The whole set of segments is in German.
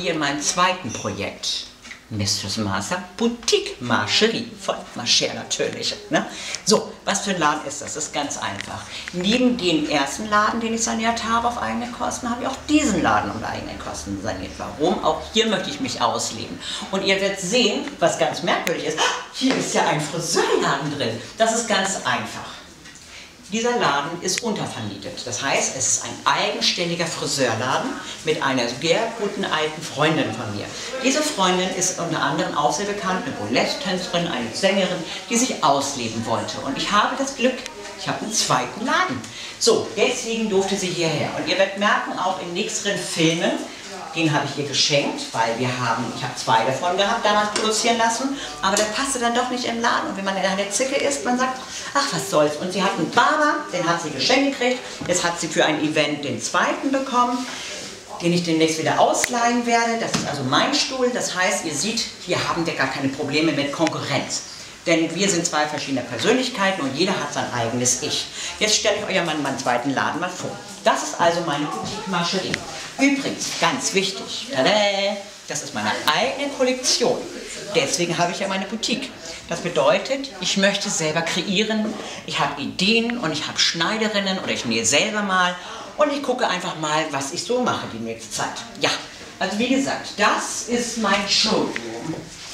hier in meinem zweiten Projekt, Mistress Martha Boutique Marcherie von Mascher natürlich. Ne? So, was für ein Laden ist das? Das ist ganz einfach. Neben dem ersten Laden, den ich saniert habe auf eigene Kosten, habe ich auch diesen Laden auf eigene Kosten saniert. Warum? Auch hier möchte ich mich ausleben. Und ihr werdet sehen, was ganz merkwürdig ist, hier ist ja ein Friseurladen drin. Das ist ganz einfach. Dieser Laden ist untervermietet. Das heißt, es ist ein eigenständiger Friseurladen mit einer sehr guten alten Freundin von mir. Diese Freundin ist unter anderem auch sehr bekannt, eine Burlesque-Tänzerin, eine Sängerin, die sich ausleben wollte. Und ich habe das Glück, ich habe einen zweiten Laden. So, deswegen durfte sie hierher. Und ihr werdet merken, auch in nächsten Filmen, den habe ich ihr geschenkt, weil ich habe 2 davon gehabt, damals produzieren lassen, aber der passte dann doch nicht im Laden. Und wenn man in einer Zicke ist, man sagt, ach was soll's. Und sie hat einen Barber, den hat sie geschenkt gekriegt, jetzt hat sie für ein Event den zweiten bekommen, den ich demnächst wieder ausleihen werde. Das ist also mein Stuhl, das heißt, ihr seht, hier haben wir gar keine Probleme mit Konkurrenz. Denn wir sind 2 verschiedene Persönlichkeiten und jeder hat sein eigenes Ich. Jetzt stelle ich euch ja meinen zweiten Laden mal vor. Das ist also meine Boutique Marcherie. Übrigens, ganz wichtig, tada, das ist meine eigene Kollektion. Deswegen habe ich ja meine Boutique. Das bedeutet, ich möchte selber kreieren, ich habe Ideen und ich habe Schneiderinnen oder ich nähe selber mal und ich gucke einfach mal, was ich so mache die nächste Zeit. Ja, also wie gesagt, das ist mein Showroom.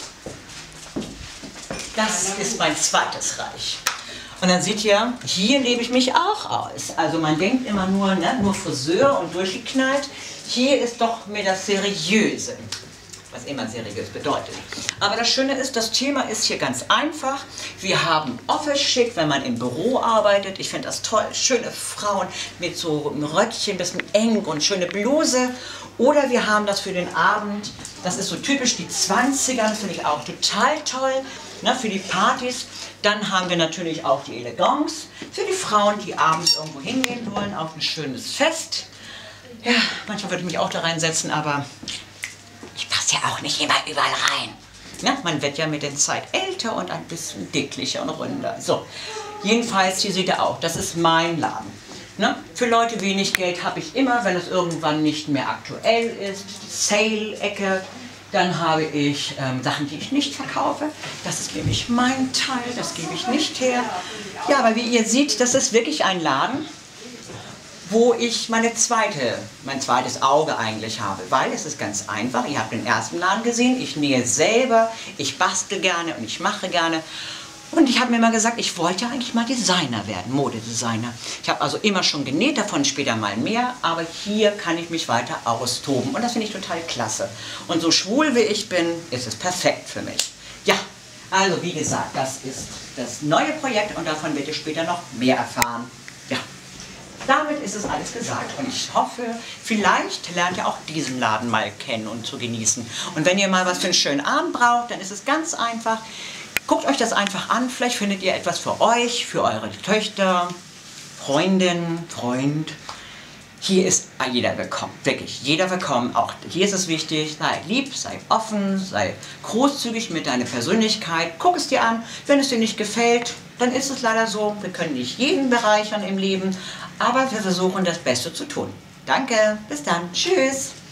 Das ist mein zweites Reich. Und dann seht ihr, hier lebe ich mich auch aus. Also man denkt immer nur, ne, nur Friseur und durchgeknallt. Hier ist doch mir das Seriöse, was immer seriös bedeutet. Aber das Schöne ist, das Thema ist hier ganz einfach. Wir haben Office-Schick, wenn man im Büro arbeitet. Ich finde das toll. Schöne Frauen mit so einem Röckchen, ein bisschen eng und schöne Bluse. Oder wir haben das für den Abend. Das ist so typisch die 20er, das finde ich auch total toll. Ne, für die Partys. Dann haben wir natürlich auch die Elegance für die Frauen, die abends irgendwo hingehen wollen, auf ein schönes Fest. Ja, manchmal würde ich mich auch da reinsetzen, aber ich passe ja auch nicht immer überall rein. Ne, man wird ja mit der Zeit älter und ein bisschen dicklicher und runder. So, jedenfalls, hier seht ihr auch, das ist mein Laden. Ne? Für Leute wenig Geld habe ich immer, wenn es irgendwann nicht mehr aktuell ist, die Sale-Ecke. Dann habe ich Sachen, die ich nicht verkaufe. Das ist nämlich mein Teil, das gebe ich nicht her. Ja, aber wie ihr seht, das ist wirklich ein Laden, wo ich mein zweites Auge eigentlich habe. Weil es ist ganz einfach, ihr habt den ersten Laden gesehen, ich nähe selber, ich bastel gerne und ich mache gerne. Und ich habe mir mal gesagt, ich wollte eigentlich mal Designer werden, Modedesigner. Ich habe also immer schon genäht, davon später mal mehr, aber hier kann ich mich weiter austoben und das finde ich total klasse. Und so schwul wie ich bin, ist es perfekt für mich. Ja, also wie gesagt, das ist das neue Projekt und davon werdet ihr später noch mehr erfahren. Ja, damit ist es alles gesagt und ich hoffe, vielleicht lernt ihr auch diesen Laden mal kennen und zu genießen. Und wenn ihr mal was für einen schönen Abend braucht, dann ist es ganz einfach. Guckt euch das einfach an, vielleicht findet ihr etwas für euch, für eure Töchter, Freundin, Freund. Hier ist jeder willkommen, wirklich, jeder willkommen. Auch hier ist es wichtig, sei lieb, sei offen, sei großzügig mit deiner Persönlichkeit. Guck es dir an, wenn es dir nicht gefällt, dann ist es leider so. Wir können nicht jeden bereichern im Leben, aber wir versuchen das Beste zu tun. Danke, bis dann, tschüss.